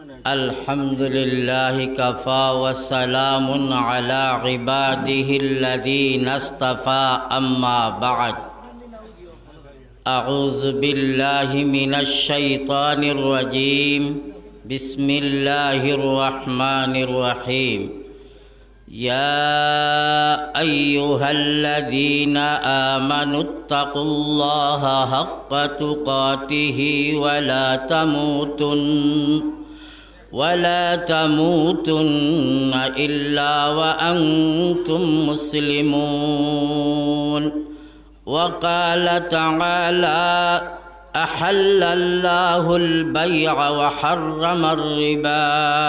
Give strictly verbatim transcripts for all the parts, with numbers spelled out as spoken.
الحمد لله كفى وسلام على عباده الذين اصطفى أما بعد أعوذ بالله من الشيطان الرجيم بسم الله الرحمن الرحيم يا أيها الذين آمنوا اتقوا الله حق تقاته ولا تموتن ولا تموتن إلا وأنتم مسلمون وقال تعالى أحل الله البيع وحرم الربا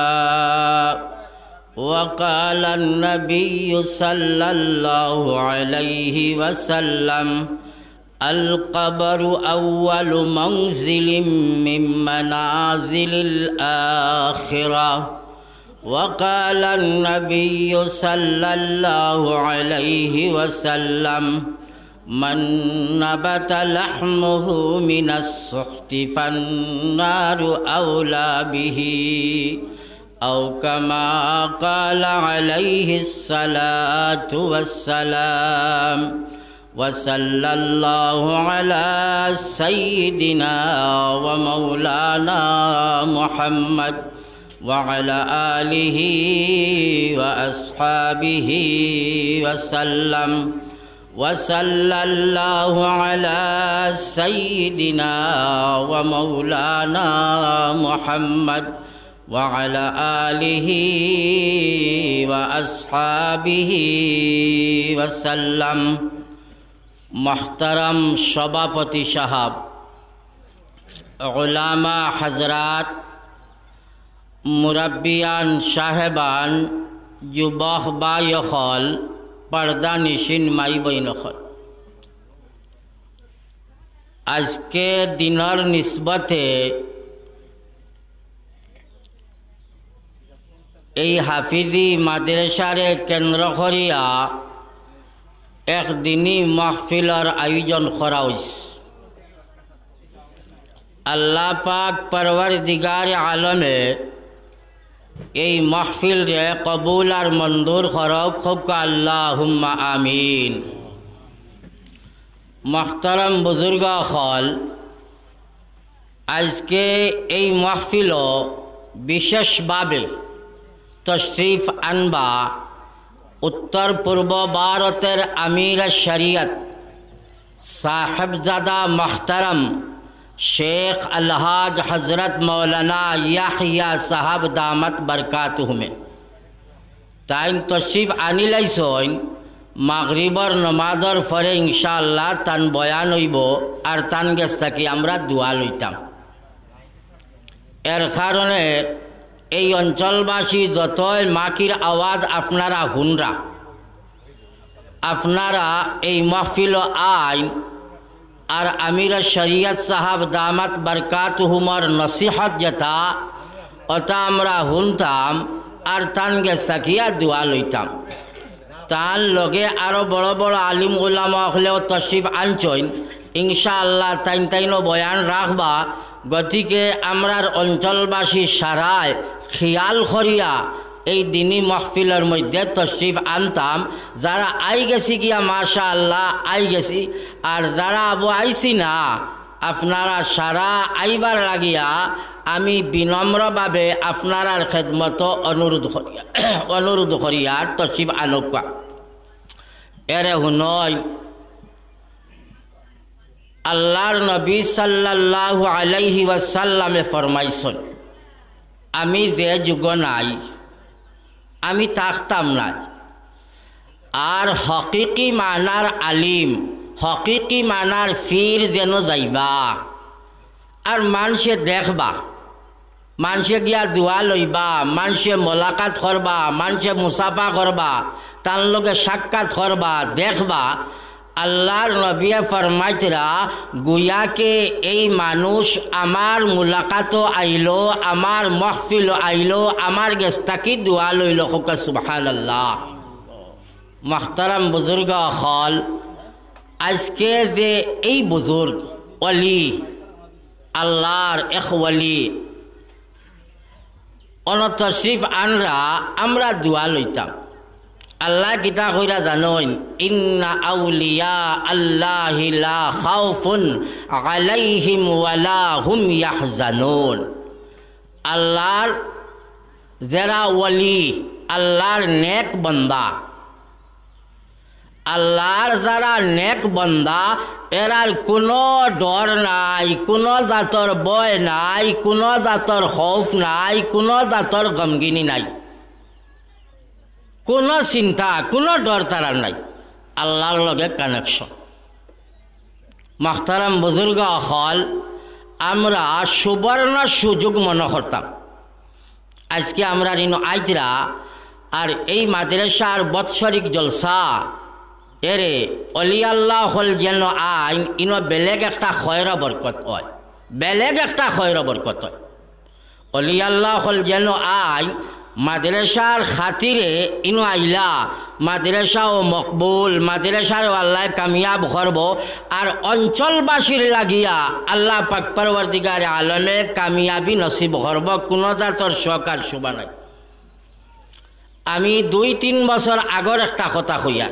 وقال النبي صلى الله عليه وسلم القبر أول منزل من منازل الآخرة وقال النبي صلى الله عليه وسلم من نبت لحمه من السحت فالنار أولى به أو كما قال عليه الصلاة والسلام وصلى الله على سيدنا ومولانا محمد وعلى آله وأصحابه وسلم وصلى الله على سيدنا ومولانا محمد وعلى آله وأصحابه وسلم محترم সভাপতি সাহাব, উলামা হযরত, মুরব্বিয়ান সাহেবান, যুবক ভাইসকল, পর্দা নিশিন মাই বইনসকল, আজকে দিনের নিসবতে এই হাফিজি মাদ্রাসারে কেন্দ্র করিয়া একদিনী মাহফিলের আয়োজন করা হয়েছে। আল্লাহ পাক পরওয়ারদিগার আলমে এই মাহফিল রে কবুল আর মঞ্জুর করক, খুব আল্লাহুম্মা আমিন। মুহতারাম বুজুর্গসকল, আজকে এই মাহফিল বিশেষভাবে তশরিফ আনবা উত্তর পূর্ব ভারতের আমির শরিয়ত সাহেবজাদা মুহতারাম শেখ আলহাজ হজরত মৌলানা ইয়াহিয়া সাহাব দামত বরকাতুহুমে তাইন তশরিফ আনিলাইছইন। মাগরিবর নমাজর পরে ইনশাআল্লাহ তান বয়ান হইব আর তান গেছ থাকি আমরা দোয়া লইতাম। এর কারণে এই অঞ্চলবাসী যতই মাকির আওয়াজ আপনারা হুনরা, আপনারা এই মাহফিল আইন আর আমির শরিয়ত সাহাব দামাত বরকাতুহুমর নসিহত যেটা ওটা আমরা শুনতাম আর তান গেছ থাকিয়া দোয়া লইতাম। তার লগে আরো বড় বড় আলিম উলামা হলেও তশরিফ আনছইন, ইনশাআল্লাহ তাইন তাইনও বয়ান রাখবা। গতিকে আমরার অঞ্চলবাসী সারায় খেয়াল করিয়া এই দিনী মাহফিলের মধ্যে তশরিফ আনতাম। যারা আই গেছি গিয়া মাশাআল্লাহ আই গেছি, আর যারা আবু আইসি না আপনারা সারা আইবার লাগিয়া আমি বিনম্রভাবে আপনার খেদমত অনুরোধ করিয়া অনুরোধ করিয়া তশরিফ আনুকা। এরে হুনয় আল্লাহর নবী সাল্লাল্লাহু আলাইহি ওয়াসাল্লামে ফরমাইছেন, আমি যে যুগ নাই আমি থাকতাম না, আর হকিকি মানার আলিম, হকিকি মানার ফির যেন যাইবা আর মানুষে দেখবা, মানুষে গিয়া দোয়া লইবা, মানুষে মোলাকাত করবা, মানুষে মুসাফা করবা, তার লগে সাক্ষাৎ করবা, দেখবা। আল্লাহর নবী ফরমাইতরা গুয়াকে এই মানুষ আমার মুলাকাতও আইলো, আমার মাহফিল আইলো, আমার গেস্তাকি দোয়া লইল। সুবহানাল্লাহ। মুহতারাম বুজুর্গ হল, আজকে যে এই বুজুর্গ ওলি, আল্লাহর এক ওলি, অনতশরিফ আনরা আমরা দোয়া লইতাম। আল্লাহ কিতা কইরা জানোইন, ইন্না আউলিয়া আল্লাহি লা খাউফুন আলাইহিম ওয়ালা হুম ইয়াহজানুন। আল্লাহর যারা ওয়ালি, আল্লাহর নেক বান্দা, আল্লাহর যারা নেক বান্দা, এরার কোনো ডর নাই, কোনো জাতর ভয় নাই, কোনো জাতর খৌফ নাই, কোনো জাতর গমগিনি নাই, কোনো চিন্তা, কোনো ডর তারার নাই। আল্লাহর লগে কানেকশন। মাখতারাম বুজুর্গ হল, আমরা সুবর্ণ সুযোগ মনে করতাম আজকে আমরা ঋণ আইতরা আর এই মাদ্রাসার বৎসরিক জলসা এরে অলি আল্লাহ হল যেন আইন ইন বেলেগ একটা খয়রা বরকত হয়, বেলেগ একটা খয়রা বরকত হয়। অলি আল্লাহ হল যেন আইন মাদ্রাসার খাতিরে ইনো আইলা মাদ্রাসাও মকবুল, মাদ্রাসার আল্লাহ কামিয়াব করব আর অঞ্চলবাসীর লাগিয়া আল্লাহ পাক পরওয়ারদিগার আলমে কামিয়াবি নসিব করব, কোনো জাতর শখ আর শোভা নাই। আমি দুই তিন বছর আগর একটা কথা কইয়া,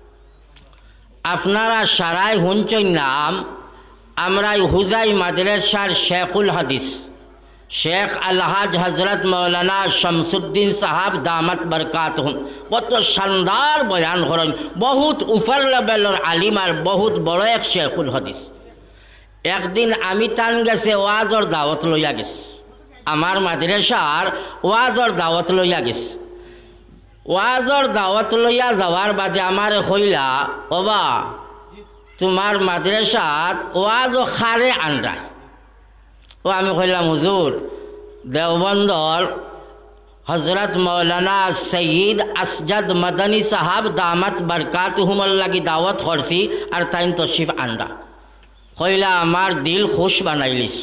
আপনারা সারাই শুনছেন নাম, আমরা হুজাই মাদ্রাসার শেখুল হাদিস শেখ আলহাজ হজরত মৌলানা শামসুদ্দিন সাহাব দামাত বরকাতহুম কত শানদার বয়ান করেন, বহুত উপর লেভেলের আলিম আর বহুত বড় এক শেখুল হাদিস। একদিন আমি টান গেছে ওয়াজর দাওয়াত লইয়া গেছে, আমার মাদ্রাসার ওয়াজর দাওয়াত লইয়া গেছে। ওয়াজর দাওয়াত লইয়া যাওয়ার বাদে আমার কইলা, ওবা তোমার মাদ্রাসাত ওয়াজও খারে আনরায়। ও আমি কইলাম, হুজুর দেওবন্দর হজরত মৌলানা সঈদ আসজাদ মদনী সাহাব দামাত বরকাতুহুমুল লাগি দাওয়াত করছি আর তাইন তশরিফ আনরা। কইলা, আমার দিল খুশ বানাইলিস।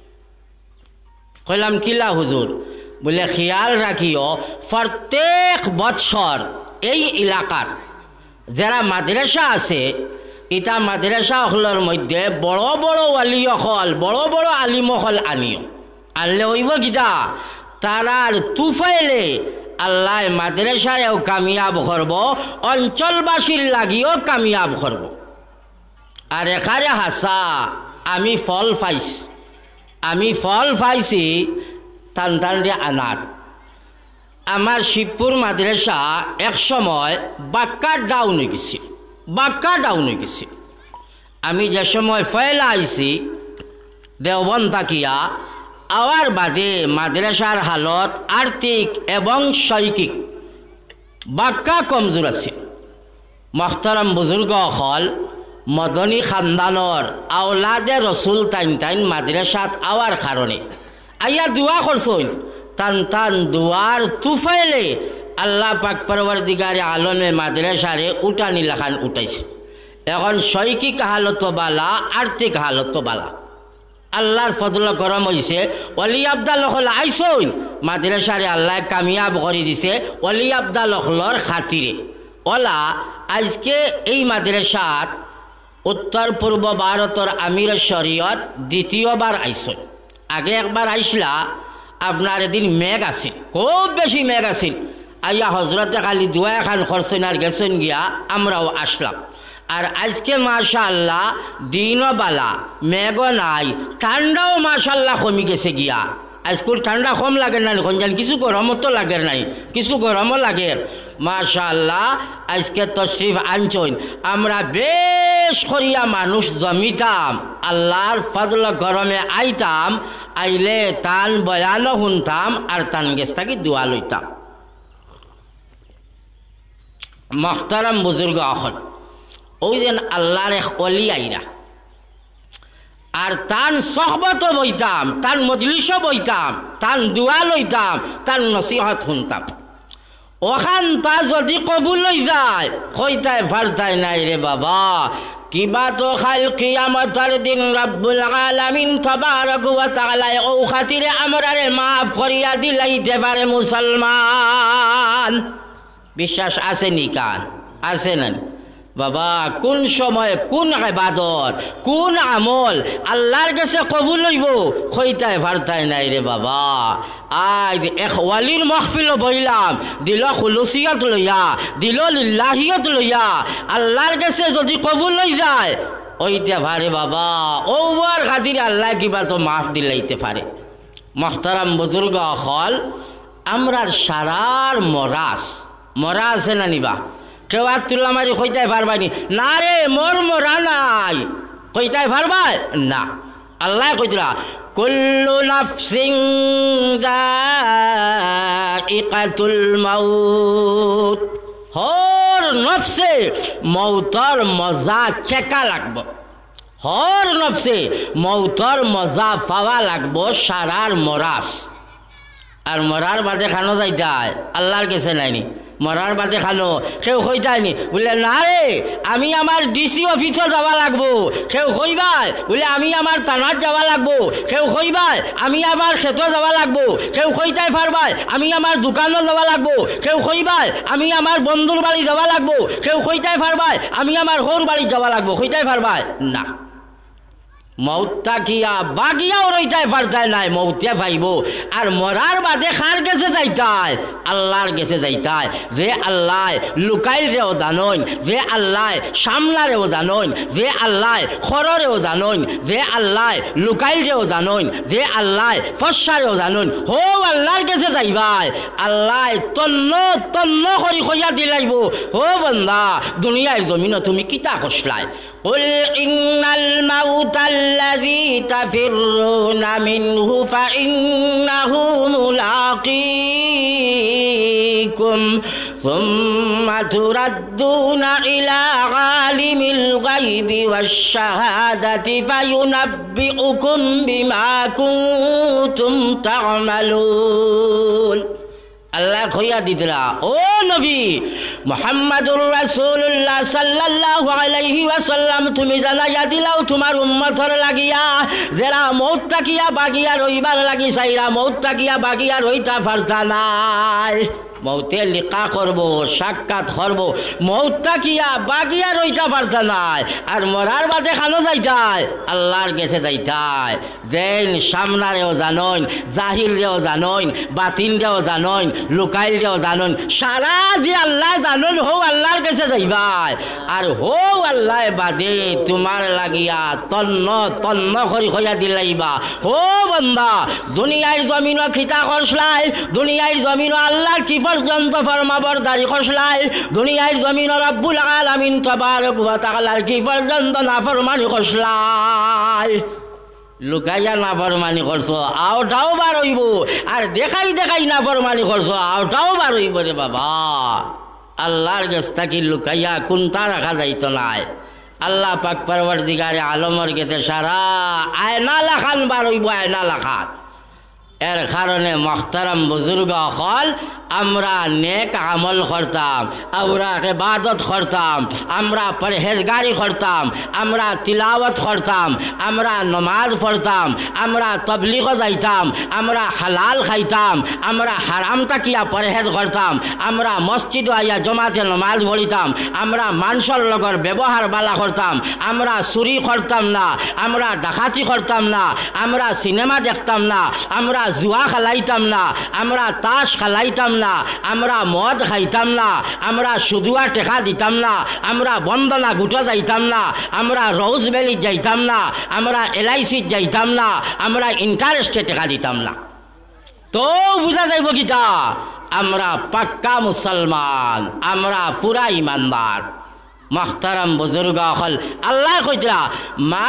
কইলাম, কিলা হুজুর? বলে, খেয়াল রাখিও প্রত্যেক বৎসর এই এলাকার যারা মাদ্রাসা আছে, ইটা মাদ্রাসা হলের মধ্যে বড় বড় ওয়ালি হল, বড় বড় আলিম হল আনিও। আনলে হইব কিতা, তারার তুফাইলে আল্লাহ মাদ্রাসারেও কামিয়াব করব, অঞ্চলবাসীর লাগিও কামিয়াব করব। আর এখানে হাসা আমি ফল পাইছি, আমি ফল পাইছি টান টান দিয়ে আনার। আমার শিবপুর মাদ্রাসা এক সময় বাক্কা ডাউন হয়ে গেছে, বাক্কা ডাউন হয়ে গেছে। আমি যে সময় ফয়লা আইছি দেওবন্দ তাকিয়া, আওয়ার বাদে মাদ্রাসার হালত আর্থিক এবং শৈক্ষিক বাক্কা কমজোর আছে। মখতারাম বুজুর্গ হল মদনী খানদানর আওলাদে রসুল টাইন টাইন মাদ্রাসাত আওয়ার কারণে আইয়া দোয়া করছইন, টান টান দুয়ার তুফাইলে আল্লাহ পাক পরওয়ারদিগারে আলমে মাদ্রাসারে উঠানি লাখান উঠাইছে। এখন শৈক্ষিক হালত বালা, আর্থিক হালত বালা। আল্লাহর ফজল গরম হয়েছে, অলি আবদাল হল আইসইন মাদ্রাসারে আল্লাহ কামিয়াব করে দিছে অলি আবদাল হলর খাতিরে। ওলা আজকে এই মাদ্রাসাত উত্তর পূর্ব ভারতের আমির শরীয়ত দ্বিতীয়বার আইসইন। আগে একবার আইসলা, আপনার এদিন মেঘ আছে, খুব বেশি মেঘ আছিল, আইয়া হজরতে খালি দুয়া খান খরচেন আর গেছেন গিয়া, আমরাও আসলাম। আর আজকে মাশাআল্লাহ দিনও বালা, মেঘও নাই, ঠান্ডাও মাশাআল্লাহ কমি গেছে গিয়া। আজকুর ঠান্ডা কম লাগে না, জান কিছু গরমও তো লাগে নাই, কিছু গরমও লাগে। মাশাআল্লাহ আজকে তশরিফ আনছইন, আমরা বেশ করিয়া মানুষ জমিতাম, আল্লাহর ফজল গরমে আইতাম, আইলে তান বয়ানও শুনতাম আর তান গেছ থাকি দোয়া লইতাম। মখতারাম বুজুর্গ আখন, ওই যেন আল্লাহর এক অলি আইরা আর তান সহবতও বইতাম, তান মজলিসও বইতাম, তান দোয়া লইতাম, তান নসিহত শুনতাম। ওখান তা যদি কবুল হয়ে যায়, কইতায় ফারতায় নাই রে বাবা, কিবা তো খাল কিয়ামতের দিন রব্বুল আলামিন তাবারক ওয়া তাআলা ও খাতিরে আমরারে মাফ করিয়া দিলাইতে পারে মুসলমান। বিশ্বাস আছে নি? কান আছে না? বাবা কোন সময় কোন ইবাদত কোন আমল আল্লাহর কাছে কবুল হইব কইতাই ভারতাই নাই রে বাবা। আজ এক ওয়ালির মাহফিল বইলাম, দিল খুলুসিয়ত লইয়া, দিল লিল্লাহিয়ত লইয়া, আল্লাহর কাছে যদি কবুল হই যায় ওইটা ভারে বাবা, ওবার খাতির আল্লাহ কিবা তো মাফ দিলাইতে পারে। মোহতারাম বুজুর্গ হল, আমরার সারার মরাস মরা আছে না নিবা, কেউ আর তুল্লা মারি কইতাই পারবানি না রে, মোর মরা নাই কইতাই পারবাই না। আল্লাহ কইতরা কুল্লু নাফসিন যায়িকাতুল মাউত, হর নফসে মৌতর মজা চেকা লাগবো, হর নফসে মৌতর মজা পাওয়া লাগবো সারার মরাস। আর মরার বাদে খানো যাইতাই আল্লাহর কাছে নাইনি, মরার বাদে খানো কেউ কইতাইনি বলে না রে আমি আমার ডিসি অফিসে যাওয়া লাগবো, কেউ কইবাই বলে আমি আমার থানাত যাওয়া লাগবো, কেউ কইবাই আমি আমার ক্ষেত্র যাওয়া লাগবো, কেউ কইতাই পারবাই আমি আমার দোকানও যাওয়া লাগবো, কেউ কইবাই আমি আমার বন্ধুর বাড়ি যাওয়া লাগবো, কেউ কইতাই পারবাই আমি আমার হোর বাড়ি যাওয়া লাগবো, কইতাই পারবাই না। মৌতটা কিয়া বাগিয়াও রইতাই পারতাই নাই, মৌতে পাইব। আর মরার বাদে খার গেছে যাইতাই আল্লাহর গেছে যাইতাই, যে আল্লাহ লুকাইল রেও জানইন, যে আল্লাহ সামলারেও জানইন, যে আল্লাহ খররেও জানইন, যে আল্লাহ লুকাইল রেও জানইন, যে আল্লাহ ফসারেও জানইন, হো আল্লাহর গেছে যাইবাই। আল্লাহ তন্ন তন্ন করি কইয়া দিলাইব, হো বন্দা দুনিয়ার জমিন তুমি কিতা কষলাই, কুল ইন্নাল মাউতাল الذي تفرون منه فإنه ملاقيكم ثم تردون إلى عالم الغيب والشهادة فينبئكم بما كنتم تعملون। আল্লাহ কইয়া দিতরা ও নবী মুহাম্মাদুর রাসূলুল্লাহ সাল্লাল্লাহু আলাইহি ওয়াসাল্লাম, তুমি জানাইয়া দিলাও তোমার উম্মতর লাগিয়া যারা মৌত তাকিয়া বাগিয়া রইবার লাগি চাইরা মৌত তাকিয়া বাগিয়া রইতা পারতা নাই, মৌতে লিকা করব সাক্ষাৎ করব, মৌত তাকিয়া বাগিয়া রইতা পারতা নাই। আর মরার বাদে খানো যাইতাই আল্লাহর গেছে যাইতাই, যেন সামনারেও জানইন, জাহিরেও জানইন, বাতিনরেও জানইন, লুকাইল রেও জানইন, সারা যে আল্লাহ জানইন হো আল্লাহর কাছে যাইবাই। আর হো আল্লাহ বাদে তোমার লাগিয়া তন্ন তন্ন করি হইয়া দিলাইবা। হো বন্দা দুনিয়ার জমিন খিতা করছলাই, দুনিয়ার জমিন আল্লাহর কি পর্যন্ত ফরমাবরদারি করছলাই, দুনিয়ার জমিন রব্বুল আলামিন তাবারক ওয়া তাআলার কি পর্যন্ত নাফরমানি করছলাই, লুকাইয়া নাফরমানি করছো আওটাও বার হইব, আর দেখাই দেখাই নাফরমানি করছো আওটাও বার হইব রে বাবা। আল্লাহর কাছ থেকে লুকাইয়া কোনটা রাখা যাইতো নাই। আল্লাহ পাক পরওয়ারদিগারে আলমর গেতে সারা আয়না লাখান বার হইব, আয়না লাখান। এর কারণে মোহতারাম বুজুর্গ হল, আমরা নেক আমল করতাম, আমরা ইবাদত করতাম, আমরা পরহেজগারি করতাম, আমরা তিলাওয়াত করতাম, আমরা নমাজ পড়তাম, আমরা তবলিগ যাইতাম, আমরা হালাল খাইতাম, আমরা হারাম তাকিয়া পরহেজ করতাম, আমরা মসজিদ আইয়া জমাতে নমাজ পড়িতাম, আমরা মানুষের লগর ব্যবহার বালা করতাম, আমরা চুরি করতাম না, আমরা ডাকাতি করতাম না, আমরা সিনেমা দেখতাম না, আমরা জুয়া খেলাইতাম না, আমরা তাস খেলাইতাম না, আমরা মদ খাইতাম না, আমরা সুদুয়া টেকা দিতাম না, আমরা বন্দনা গুটা যাইতাম না, আমরা রোজ ভ্যালি যাইতাম না, আমরা এলআইসি যাইতাম না, আমরা ইন্টারেস্টে টেকা দিতাম না। তো বুঝা যাইব কিতা আমরা পাক্কা মুসলমান, আমরা পুরা ইমানদার। محترم بزرگ آخل اللہ کجرا ما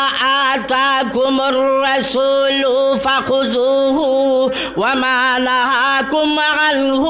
آتاکم الرسول فخذوه وما نهاکم عنه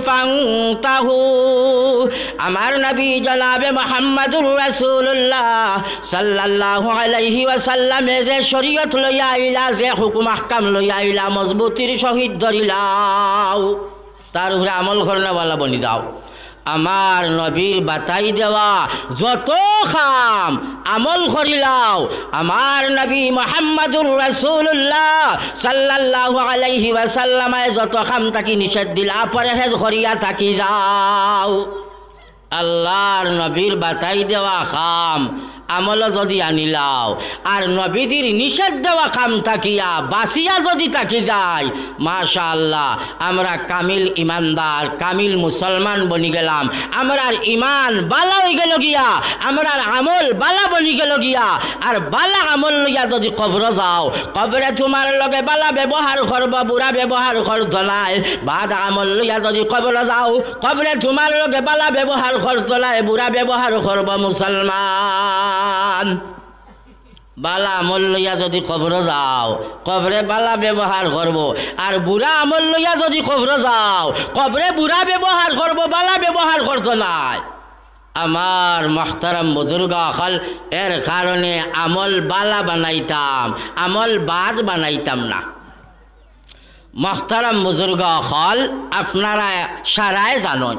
فانتهوا আমার নবী জনাব মুহাম্মদুর রাসূলুল্লাহ সাল্লাল্লাহু আলাইহি ওয়াসাল্লাম যে শরীয়ত লইয়া আইলা, যে হুকুম আহকাম লইয়া আইলা, মজবুতির সহিত ধরিলাও, তার উপরে আমল করনা वाला বনি দাও। আমার নবীর বাতাই দেওয়া যত খাম আমল করিলাও, আমার নবী মুহাম্মদুর রাসূলুল্লাহ সাল্লাল্লাহু আলাইহি ওয়াসাল্লাম যত খাম তাকি নিষেধ দিলা পরহেজ করিয়া থাকি যাও। আল্লাহর নবীর বাতাই দেওয়া কাম আমল যদি আনিলাও আর নবীদের নিষেধ দেওয়া কাম থাকিয়া বাসিয়া যদি থাকি যায় মাশাআল্লাহ আমরা কামিল ইমানদার কামিল মুসলমান বনি গেলাম। আমরার ইমান বালা হয়ে গেল গিয়া, আমরার আমল বালা বনি গেল গিয়া। আর বালা আমল লইয়া যদি কবর যাও, কবরে তোমার লগে বালা ব্যবহার করব, বুড়া ব্যবহার করত নাই। বাদ আমল লইয়া যদি কবর যাও, কবরে তোমার লগে বালা ব্যবহার করত নাই, বুড়া ব্যবহার করব মুসলমান। বালা আমল লইয়া যদি কবর যাও, কবরে বালা ব্যবহার করব। আর বুড়া আমল লইয়া যদি কবর যাও, কবরে বুড়া ব্যবহার করব, বালা ব্যবহার করত নাই। আমার মুহতারাম বুজুর্গ হল, এর কারণে আমল বালা বানাইতাম, আমল বাদ বানাইতাম না। মুহতারাম বুজুর্গ হল, আপনারা সারায় জানেন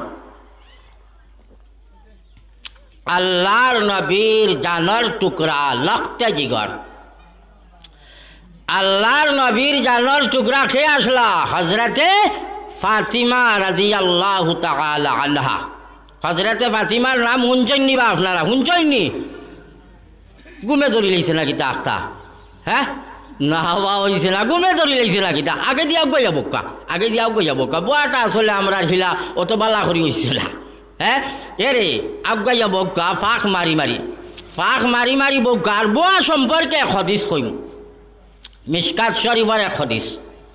আল্লাহর নবীর জানের টুকরা লখতে জিগর। আল্লাহর নবীর জানের টুকরা খেয়ে আসলা হজরতে ফাতিমা রাদিয়াল্লাহু তাআলা আনহা। হজরতে ফাতিমার নাম শুনছেননি বা আপনারা? শুনছেননি? গুমে ধরি লাইছে নাকি তা আখতা? হ্যাঁ না হওয়া হয়েছে না, গুমে ধরি লাইছে নাকি তা? আগে দিয়া গইয়া বোকা, আগে দিয়া গইয়া বোকা। বুয়াটা আসলে আমরা হিলা অত বালা করি হয়েছে না। হ্যাঁ এরে আগাইয়া বৌকা ফাঁক মারি মারি ফাঁক মারি মারি বৌকা। আর বুয়া সম্পর্কে এক হদিস কইম, মিশকাত শরীফের এক হদিস।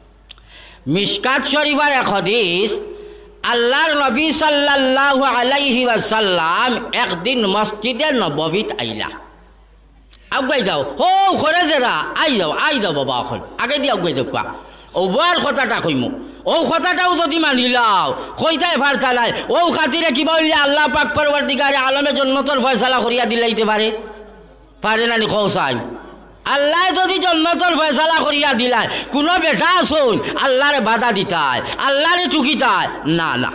মিশকাত শরীফের এক হদিস, আল্লাহর নবী সাল্লাল্লাহু আলাইহি ওয়াসাল্লাম একদিন মসজিদে নববীত আইলা। আগাই যাও হো ঘরে যারা আই যাও আই যাও বাবা, এখন আগে দিয়ে আগাই যাও। ও বুয়ার কথাটা কইমু, ও কথাটাও যদি মানিলাও কইতাই ফারতা নাই। ও খাতিরে কি বললে আল্লাহ পাক পরওয়ারদিগারে আলমে জান্নাতের ফয়সালা করিয়া দিলাইতে পারে? পারে না নি কওসাই? আল্লাহ যদি জান্নাতের ফয়সালা করিয়া দিলায়, কোনো বেটা আসুন আল্লাহরে বাধা দিতায়, আল্লাহরে টুকিতায় না না।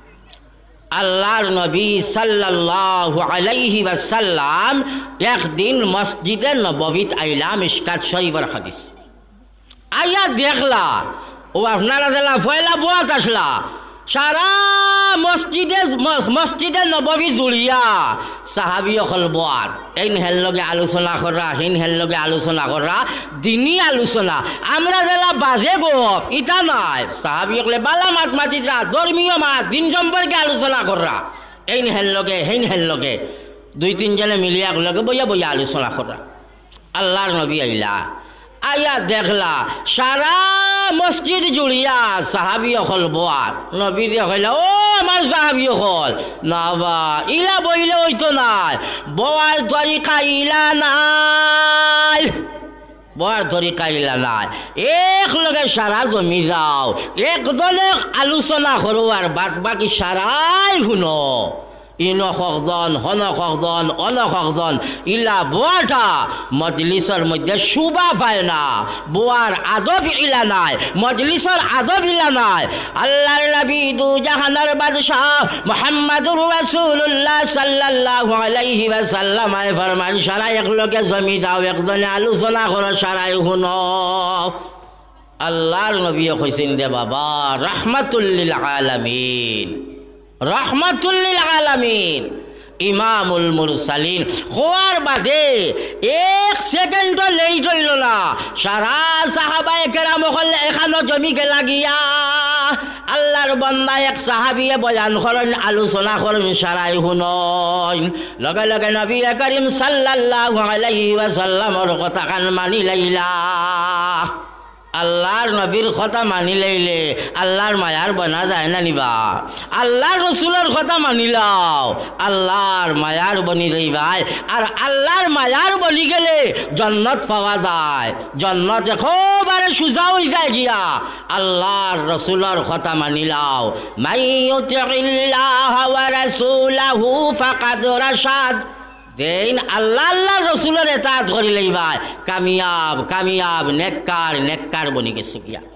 আল্লাহর নবী সাল্লাল্লাহু আলাইহি ওয়াসাল্লাম একদিন মসজিদে নববীত আইলা। মিশকাত শরীফের হাদিস। আইয়া দেখলা ও আপনারা দিলা পয়লা বুয়াত আসলা, সারা মসজিদে মসজিদে নববী জুড়িয়া সাহাবি অকল বোয়ার এইন হের লগে আলোচনা করা, হিন হের লগে আলোচনা করা, দিনই আলোচনা। আমরা দিলা বাজে গপ ইটা নাই। সাহাবি অকলে বালা মাত মাতিরা, ধর্মীয় মাত, দিন সম্পর্কে আলোচনা করা, এইন হের লগে হিন হের লগে দুই তিনজনে মিলিয়া লগে বইয়া বইয়া আলোচনা করা। আল্লাহর নবী আইলা, আইয়া দেখলা সারা মসজিদ জুড়িয়া সাহাবি অকল বোয়ার। নবী দিয়ে কইলা ও আমার সাহাবি অকল না বা ইলা বইলে হইতো নাই, বোয়ার তরিকা ইলা নাই, বোয়ার তরিকা ইলা নাই। এক লগে সারা জমি যাও, একদলে আলোচনা করো আর বাদ বাকি সারাই শুনো। ইনো কজন হন কজন অন কজন ইলা বোয়াটা মজলিসের মধ্যে শুবা পায় না, বোয়ার আদব ইলা নাই, মজলিসের আদব ইলা নাই। আল্লাহর নবী দু জাহানের বাদশাহ মুহাম্মদুর রাসূলুল্লাহ সাল্লাল্লাহু আলাইহি ওয়াসাল্লাম আয় ফরমান সারা এক লোকে জমি যাও, একজনে আলোচনা করো, সারাই শুনো। আল্লাহর নবী কইছেন দে বাবা রাহমাতুল লিল আলামিন, রাহমাতুল লিল আলামিন, ইমামুল মুরসালিন হওয়ার বাদে এক সেকেন্ড লেট হইল না। সারা সাহাবায়ে কেরাম হলে এখানো জমি গেলা গিয়া আল্লাহর বান্দা এক সাহাবিয়ে বয়ান করেন, আলোচনা করেন, সারাই শুনন। লগে লগে নবী করিম সাল্লাল্লাহু আলাইহি ওয়াসাল্লামর কথা কান মানি লাইলা। আল্লাহর নবীর কথা মানি লাইলে আল্লাহর মায়ার বনা যায় না নিবা? আল্লাহর রসুলের কথা মানিলাও আল্লাহর মায়ার বনি যাইবাই। আর আল্লাহর মায়ার বনি গেলে জন্নত পাওয়া যায়, জন্নত একেবারে সোজা হয়ে যায় গিয়া আল্লাহর রসুলের কথা মানিলাও। মাই ইউতিইল্লাহ ওয়া রাসূলাহু ফাকাদ রাশাদ। দেন আল্লাহ আল্লাহ রসুলের এতাত করি লইবাই কামিয়াব কামিয়াব নেককার নেককার বনি গেছে গিয়া।